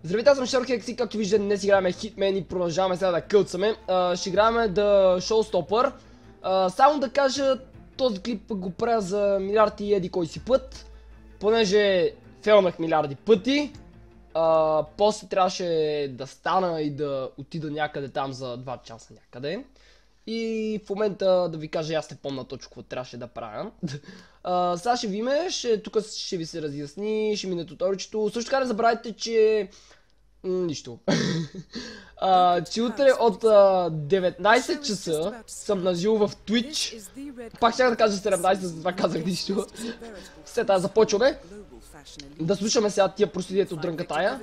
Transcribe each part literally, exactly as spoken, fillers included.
Здравейте, аз съм Шерхекс и както виждате днес играем Hitman и продължаваме сега да кълцаме. Uh, ще играем The Showstopper. Uh, само да кажа, този клип го правя за милиард и еди кой си път. Понеже фейлнах милиарди пъти. Uh, после трябваше да стана и да отида някъде там за два часа някъде. И в момента да ви кажа, аз не помня точно какво трябваше да правя. uh, сега ще ви ме, ще, тук ще ви се разясни, ще мине туторичето. Също така не забравяйте, че... М, нищо. uh, че утре от uh, деветнайсет часа съм нажил в Twitch. Пак ще да кажа седемнайсет, за това казах нищо. След това започваме. Да слушаме сега тия проследието от дрънкатая.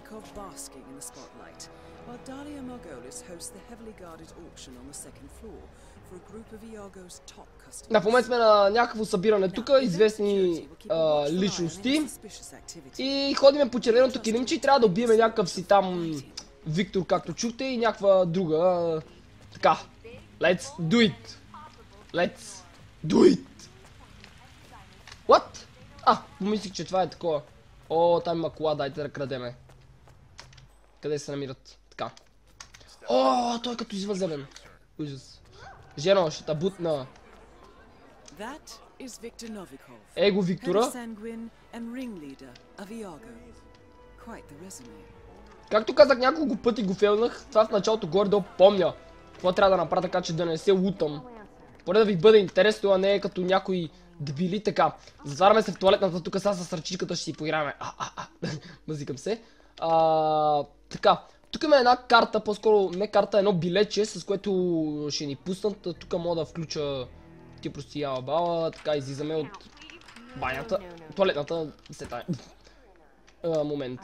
Да, в момента сме на някакво събиране тук, известни а, личности. И ходиме по червеното килимче и трябва да убиеме някакъв си там Виктор, както чухте, и някаква друга. А, така, let's do it. Let's do it. What? А, помислих, че това е такова. О, там има кола, дайте да крадеме. Къде се намират? Така. О, той е като извъземен. Ужас. Жено, ще та бутна. Его Виктора. Както казах, няколко пъти го фейлнах. Това в началото горе-долу помня. Какво трябва да направя така, че да не се лутам. Поне да ви бъде интересно, а не като някои дебили. Така, затваряме се в туалетната, тук сега с ръчичката ще си поиграем. А, а, а, мазикам се. А, така, тук има една карта, по-скоро не карта, едно билече, с което ще ни пуснат. Тук мога да включа ти прости яла бала, така излизаме от банята, туалетната, се тая. Момент.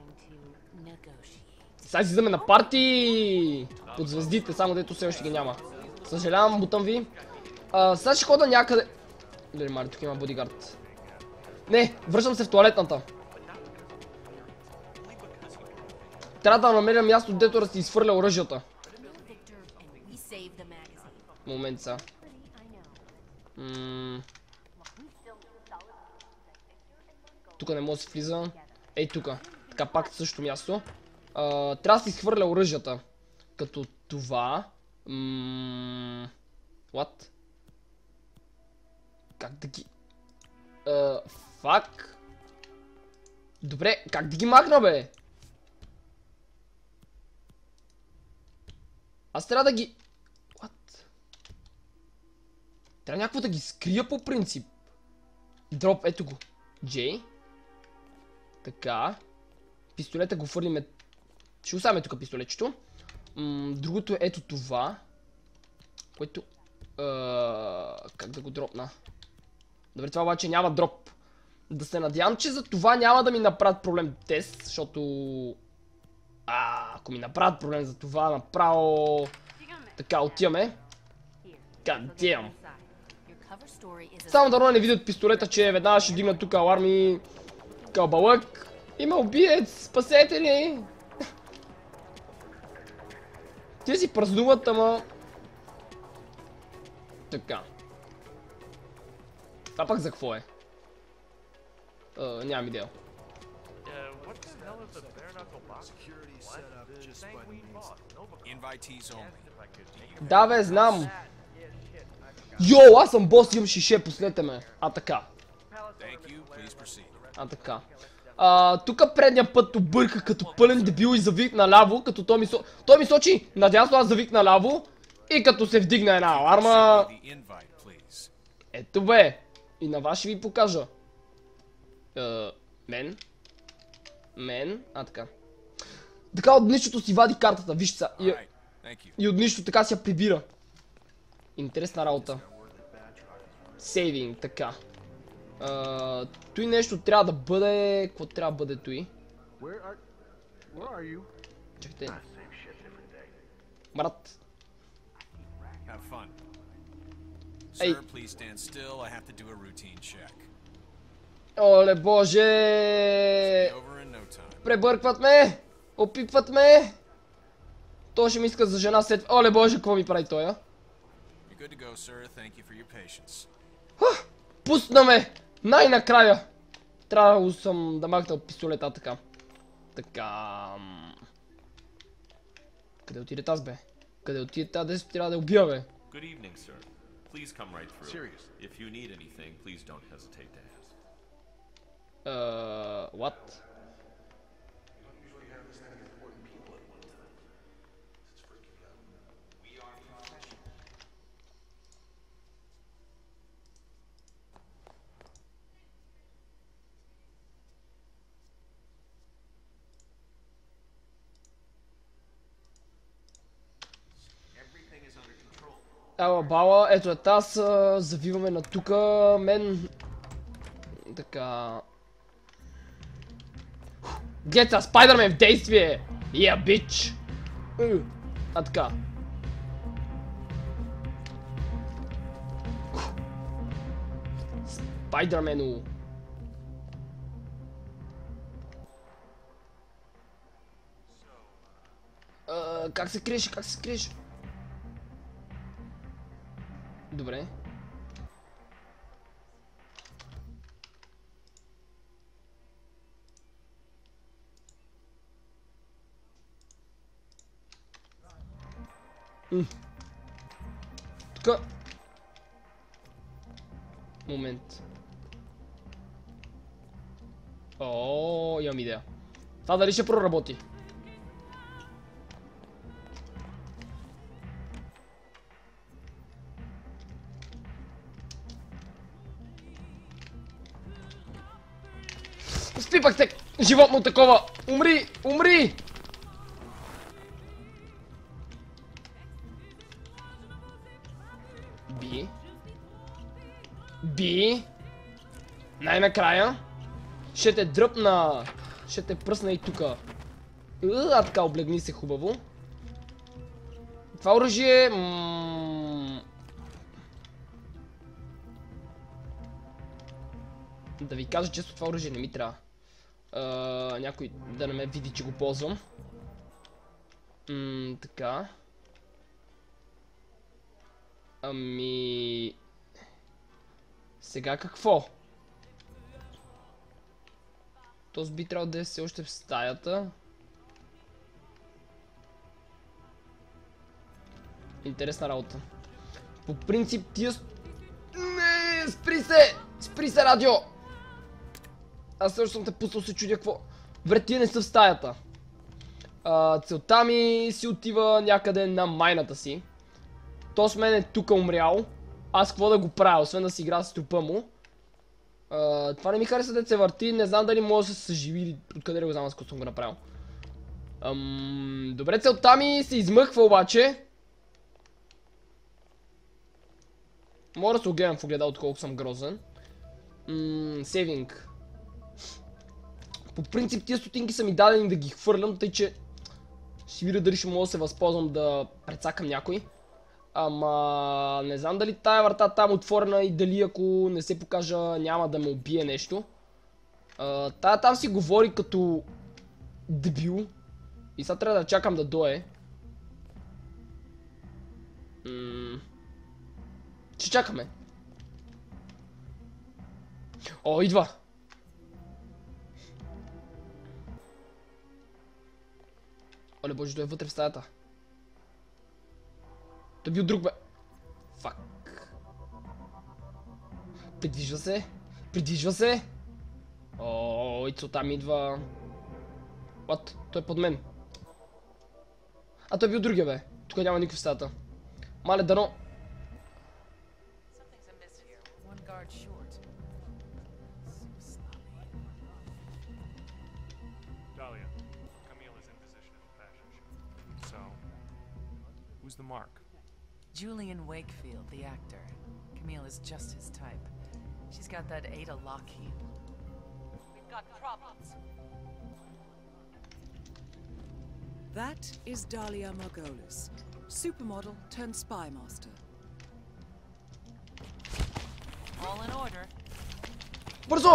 Сега излизаме на парти под звездите, само дето все още ги няма. Съжалявам, бутам ви. А, сега ще хода някъде. Леле, Мари, тук има бодигард. Не, връщам се в туалетната. Трябва да намеря място, дето да си изхвърля оръжията. Момент сега. Ммм... Тук не може да се влиза. Ей тука. Така пак същото място. А, трябва да си изхвърля оръжията. Като това. Ммм... What? Как да ги... Uh, фак? Добре, как да ги махна, бе? Аз трябва да ги... What? Трябва някакво да ги скрия по принцип. Дроп, ето го. Джей. Така. Пистолета го фърлиме. Ще оставяме тук пистолетчето. М другото е ето това. Което... Uh, как да го дропна? Добре, това обаче няма дроп. Да се надявам, че за това няма да ми направят проблем тест, защото... А, ако ми направят проблем за това, направо... Така, отиваме. God damn. Само да не видят пистолета, че веднага ще дигна тук аларми. Кълбалък. Има убиец, спасете ни! Те си празнуват, ама... Така. Това пак за какво е? Uh, нямам идея. Да, бе, знам. Йоу, аз съм бос, имам шише, последете ме. А така. А така. А, тук предния път обърках като пълен дебил и завик наляво, като той ми, со... той ми сочи надясно, аз завик наляво и като се вдигна една аларма. Ето бе. И на вас ще ви покажа. Uh, мен. Мен. А, така. Така от нищото си вади картата, вижте са. И, и от нищо така си я прибира. Интересна работа. Сейвинг, така. Uh, той нещо трябва да бъде... Какво трябва да бъде той? Чакайте. Брат. Ей. Оле боже! Пребъркват ме! Опипват ме! Той ще ми иска за жена след... Оле боже, какво ми прави той, а? Пусна ме! Най-накрая! Трябва съм да махна пистолета така. Така... Къде отиде таз, бе? Къде отиде тази, десет трябва да убия, бе? Good evening, sir. Please come right through. Serious. If you need anything, please don't hesitate to ask. Uh, what? Ела бала, ето е таз, завиваме на тука, мен... Така... Глед са, Спайдърмен в действие! Yeah, bitch! А така. Спайдърмену! Uh, как се криеш? Как се криеш? Добре. М. Тука. Момент. О, имам идея. Това дали ще проработи? Спипах те! Животно такова! Умри! Умри! Би. Би. Най-накрая. Ще те дръпна. Ще те пръсна и тука. А, така, облегни се хубаво. Това оръжие... Да ви кажа често, това оръжие не ми трябва. Uh, някой да не ме види, че го ползвам. Ммм, така. Ами... Сега какво? Този би трябвало да е все още в стаята. Интересна работа. По принцип тия... Не, спри се! Спри се, радио! Аз също съм те пуснал, се чудя какво. Вре, тия не са в стаята. А, целта ми си отива някъде на майната си. То с мен е тука умрял. Аз какво да го правя, освен да си игра с трупа му. А, това не ми хареса да се върти, не знам дали може да се съживи или откъде да го знам, аз какво съм го направил. Ам, добре, целта ми се измъхва обаче. Мога да се огледам в огледалото колко съм грозен. Ммм, сейвинг. По принцип тия стотинки са ми дадени да ги хвърлям, тъй че ще видя дали ще мога да се възползвам да прецакам някой. Ама не знам дали тая врата там отворена и дали ако не се покажа няма да ме убие нещо. А, тая там си говори като дебил и сега трябва да чакам да дое. М- Ще чакаме. О, идва! Оле боже, той е вътре в стаята. Той бил друг, бе. Фак. Придвижва се. Придвижва се. О, Ицо там идва. What? Той е под мен. А той бил другия, бе. Тук няма никой в стаята. Мале, дано. Who's the mark? Julian Wakefield, the actor. Camille is just his type. She's got that Ada Lockheed. We've got problems. That is Dahlia Margolis, supermodel turned spy master. All in order. Бързо!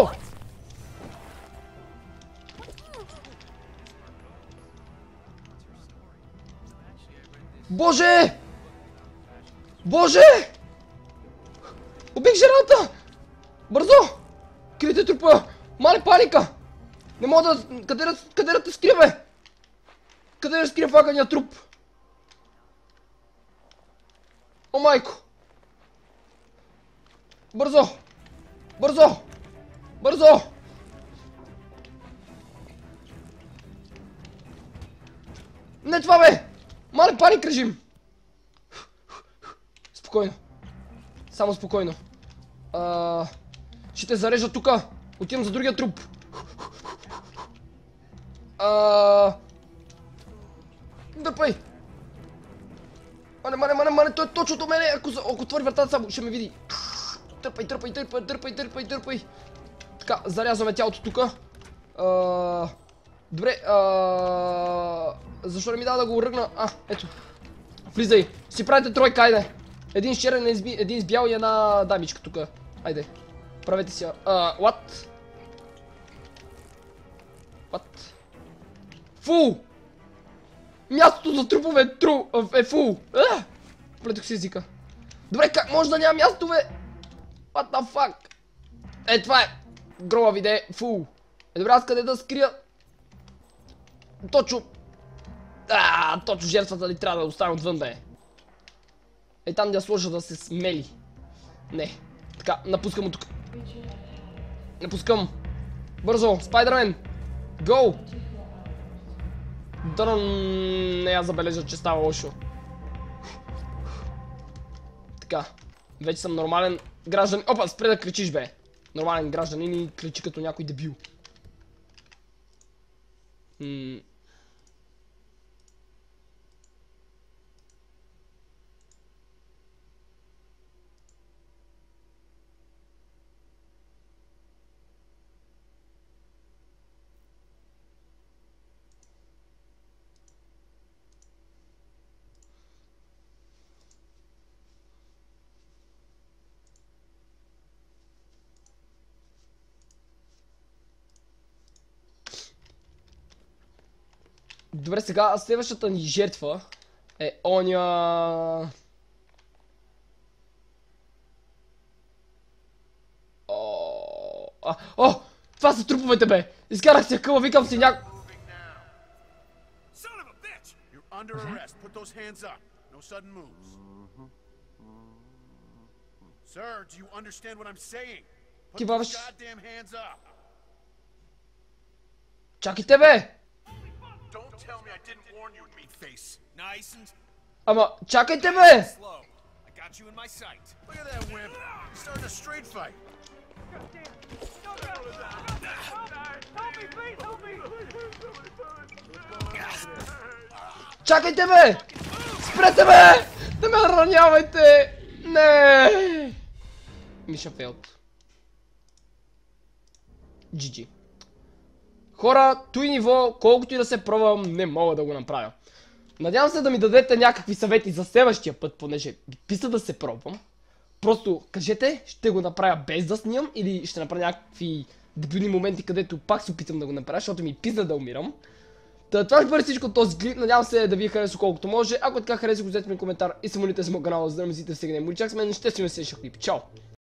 Боже! Боже! Убих жената! Бързо! Крийте трупа! Мале, паника! Не мога да... Къде да, къде да те скрия, бе? Къде да скрия факания труп? О, майко! Бързо! Бързо! Бързо! Не това, бе! Мале, паник режим! Спокойно. Само спокойно. А, ще те зарежа тука. Отивам за другия труп. А, дърпай! Мане, мане, мане, мане, той е точно до мене. Ако, ако отвори вратата, само ще ме види. Дърпай, дърпай, дърпай, дърпай, дърпай, дърпай. Така, зарязваме тялото тука. А, добре, а, защо не ми дава да го ръгна? А, ето. Влизай. Си правите тройка, айде. Един с черен, един с бял и една дамичка тука. Айде. Правете си. А, what? What? Фу! Мястото за трупове е тру... е фул. А! Плетох си езика. Добре, как може да няма място, бе? What the fuck? Е, това е. Гроба виде. Фул. Е, добре, аз къде да скрия? Точно. Ааа, точно жертвата ли трябва да оставя отвън, бе? Е, там да я сложа да се смели. Не. Така, напускам от тук. Напускам. Бързо, Спайдермен. Гоу! Дано не я забележа, че става лошо. Така. Вече съм нормален гражданин. Опа, спре да кричиш, бе. Нормален гражданин и кричи като някой дебил. М Добре, сега следващата ни жертва е оня... О, а, о, това са труповете, бе! Изкарах си къла, викам си няк... Ти баваш... Чакайте, бе! Ама, чакайте, бе! Чакайте, бе! Спрете, бе! Не ме ранявайте! Не! Миша фейлд. джи джи. Хора, той ниво, колкото и да се пробвам, не мога да го направя. Надявам се да ми дадете някакви съвети за следващия път, понеже ги писа да се пробвам. Просто кажете, ще го направя без да снимам или ще направя някакви дебилни моменти, където пак се опитам да го направя, защото ми писа да умирам. Та, това ще бъде всичко от този клип, надявам се да ви е харесало колкото може. Ако така хареса, го взете ми коментар и се молите за моят канал, за да не мислите всеки ден. Моричак с мен, ще си ме следващия клип. Чао!